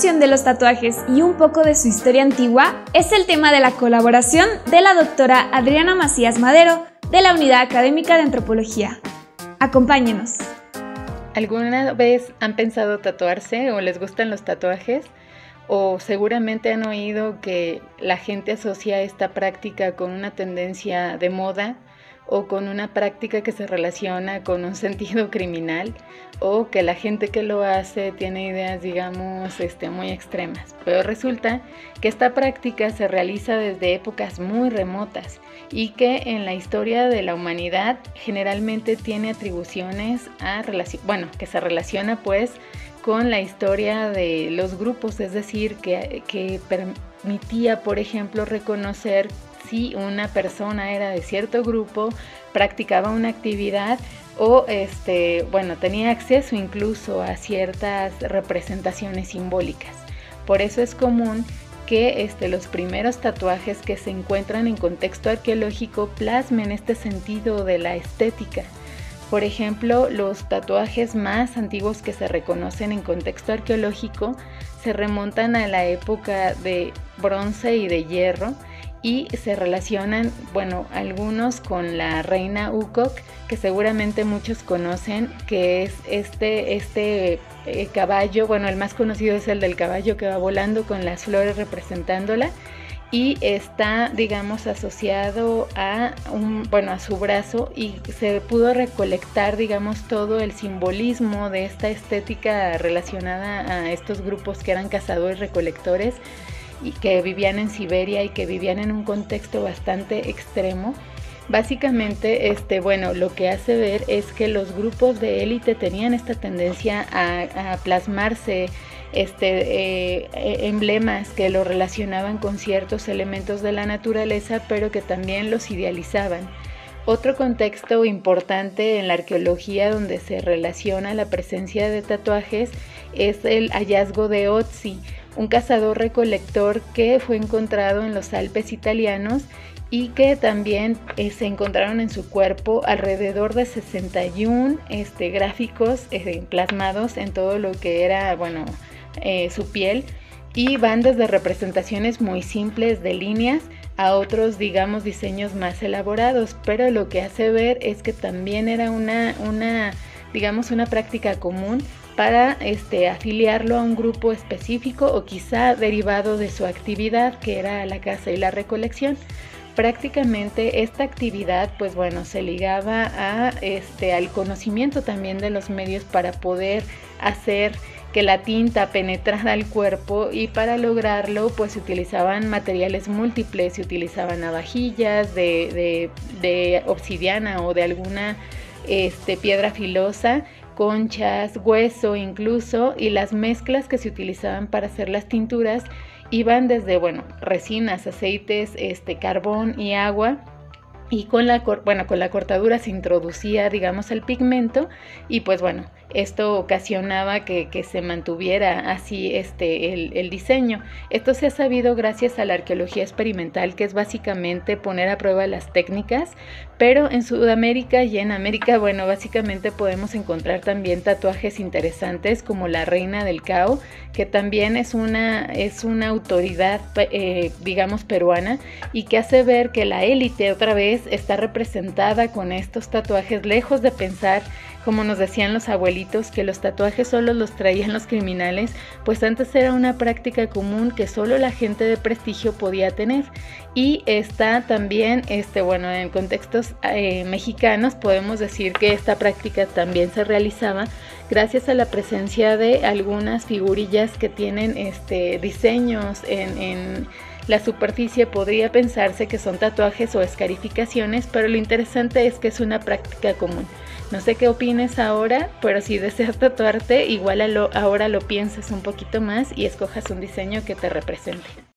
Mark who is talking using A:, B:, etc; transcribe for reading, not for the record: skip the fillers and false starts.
A: función de los tatuajes y un poco de su historia antigua es el tema de la colaboración de la doctora Adriana Macías Madero de la Unidad Académica de Antropología. Acompáñenos.
B: ¿Alguna vez han pensado tatuarse o les gustan los tatuajes? O seguramente han oído que la gente asocia esta práctica con una tendencia de moda o con una práctica que se relaciona con un sentido criminal, o que la gente que lo hace tiene ideas, digamos, muy extremas. Pero resulta que esta práctica se realiza desde épocas muy remotas y que en la historia de la humanidad generalmente tiene atribuciones que se relaciona pues con la historia de los grupos, es decir, que permitía, por ejemplo, reconocer si una persona era de cierto grupo, practicaba una actividad o tenía acceso incluso a ciertas representaciones simbólicas. Por eso es común que los primeros tatuajes que se encuentran en contexto arqueológico plasmen este sentido de la estética. Por ejemplo, los tatuajes más antiguos que se reconocen en contexto arqueológico se remontan a la época de bronce y de hierro y se relacionan, algunos con la reina Ukok, que seguramente muchos conocen, que es este caballo, el más conocido es el del caballo que va volando con las flores representándola, y está, digamos, asociado a su brazo, y se pudo recolectar, digamos, todo el simbolismo de esta estética relacionada a estos grupos que eran cazadores-recolectores y que vivían en Siberia y que vivían en un contexto bastante extremo. Básicamente, lo que hace ver es que los grupos de élite tenían esta tendencia a plasmarse emblemas que lo relacionaban con ciertos elementos de la naturaleza, pero que también los idealizaban. Otro contexto importante en la arqueología donde se relaciona la presencia de tatuajes es el hallazgo de Ötzi, un cazador-recolector que fue encontrado en los Alpes italianos y que también se encontraron en su cuerpo alrededor de 61 gráficos plasmados en todo lo que era su piel, y van desde representaciones muy simples de líneas a otros, digamos, diseños más elaborados, pero lo que hace ver es que también era una práctica común para afiliarlo a un grupo específico o quizá derivado de su actividad, que era la caza y la recolección. Prácticamente esta actividad se ligaba al conocimiento también de los medios para poder hacer que la tinta penetrara al cuerpo, y para lograrlo se utilizaban materiales múltiples, se utilizaban navajillas de obsidiana o de alguna piedra filosa, conchas, hueso incluso, y las mezclas que se utilizaban para hacer las tinturas iban desde resinas, aceites, carbón y agua, y con la cortadura se introducía, digamos, el pigmento, y esto ocasionaba que se mantuviera así el diseño. Esto se ha sabido gracias a la arqueología experimental, que es básicamente poner a prueba las técnicas, pero en Sudamérica y en América, básicamente podemos encontrar también tatuajes interesantes como la reina del Cao, que también es una autoridad, digamos, peruana, y que hace ver que la élite otra vez está representada con estos tatuajes, lejos de pensar, como nos decían los abuelitos, que los tatuajes solo los traían los criminales, pues antes era una práctica común que solo la gente de prestigio podía tener. Y está también, en contextos mexicanos, podemos decir que esta práctica también se realizaba gracias a la presencia de algunas figurillas que tienen diseños en la superficie. Podría pensarse que son tatuajes o escarificaciones, pero lo interesante es que es una práctica común. No sé qué opines ahora, pero si deseas tatuarte, igual ahora lo pienses un poquito más y escojas un diseño que te represente.